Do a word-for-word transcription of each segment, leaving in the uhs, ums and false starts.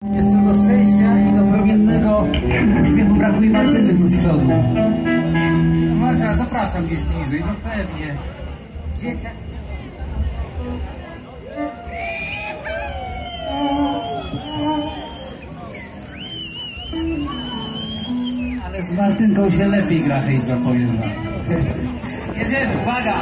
Jeszcze do szczęścia i do promiennego uśmiechu brakuje Martyny tu z przodu. Marta, zapraszam gdzieś bliżej, no pewnie. Dzieciak. Ale z Martynką się lepiej gra, Hejza, powiem wam. Jedziemy, uwaga!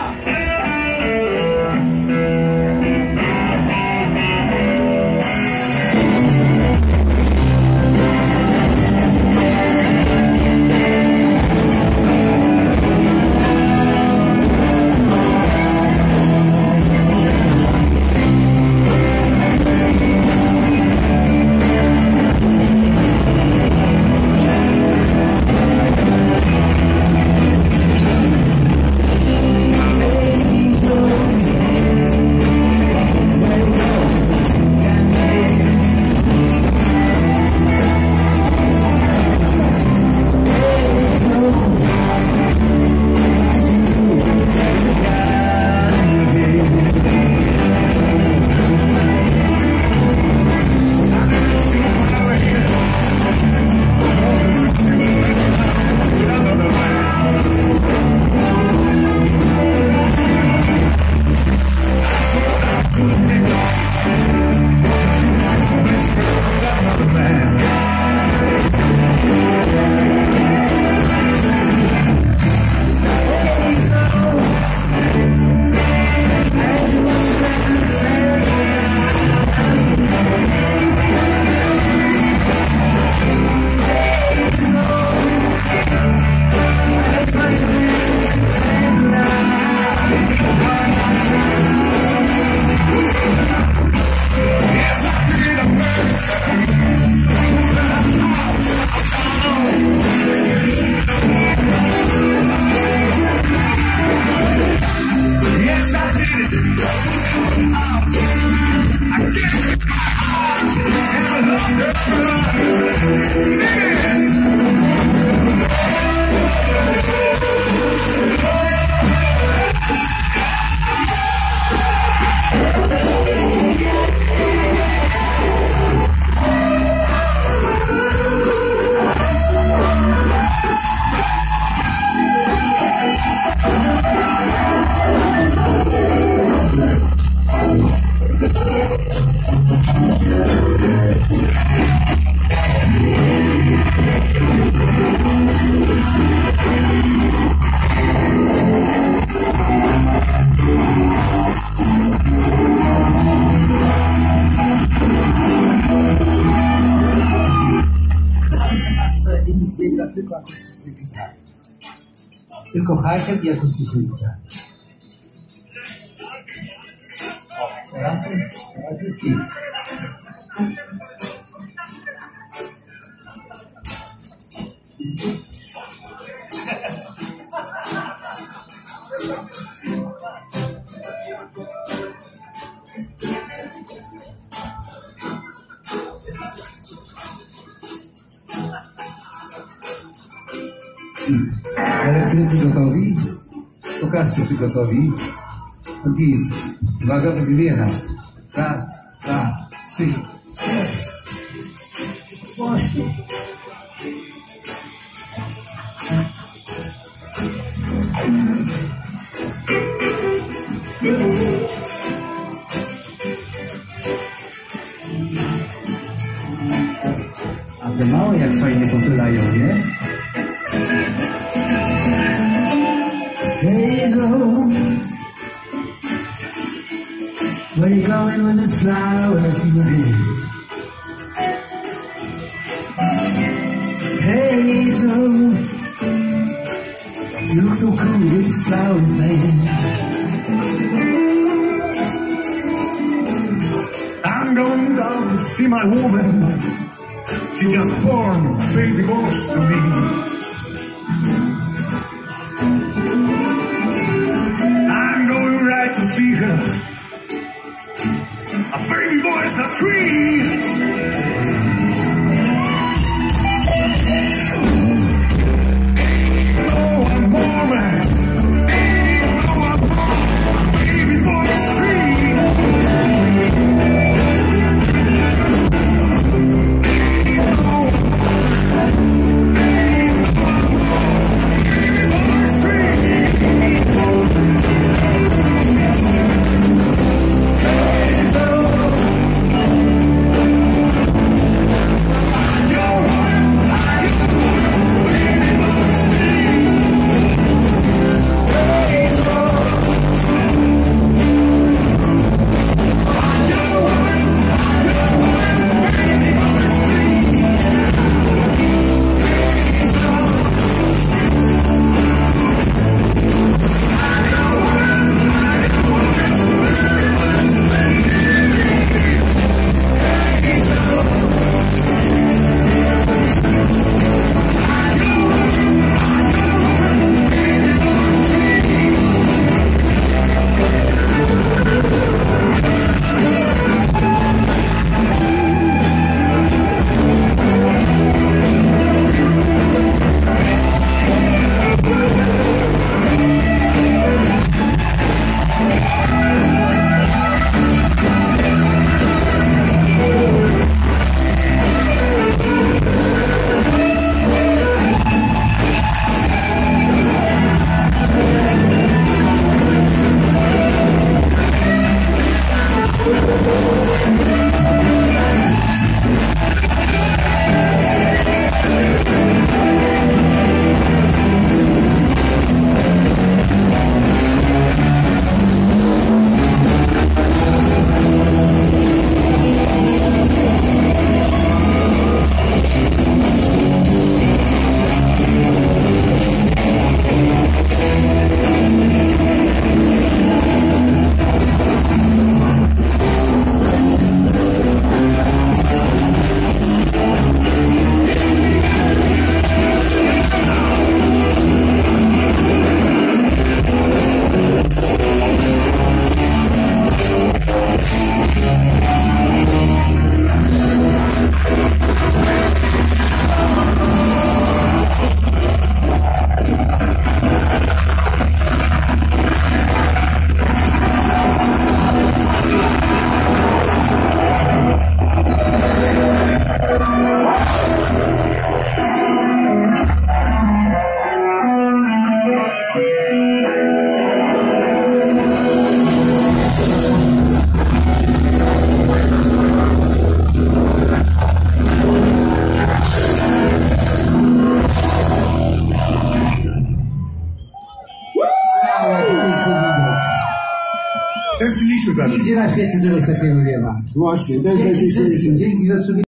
Tylko akustyczne gitary. Tylko hi-hat i akustyczne gitary. O, teraz jest, teraz jest pięknie. Elektrycy gotowi? Pokażcie, czy gotowi. Git. Uwaga, będzie wjechać. Raz, dwa, trzy, cztery. Głośno. A te małe jak fajnie popylają, nie? Hazel, where you going with these flowers in your hand? Hazel, you look so cool with these flowers, man. I'm going down to see my woman. She just born baby boys to me. To see her, a baby boy's a tree. Oh, I'm more man. Oh, I'm more baby boy's tree. świecie czegoś takiego nie ma. Właśnie, to jest Dzięki najważniejsze. wszystkim, dzięki, że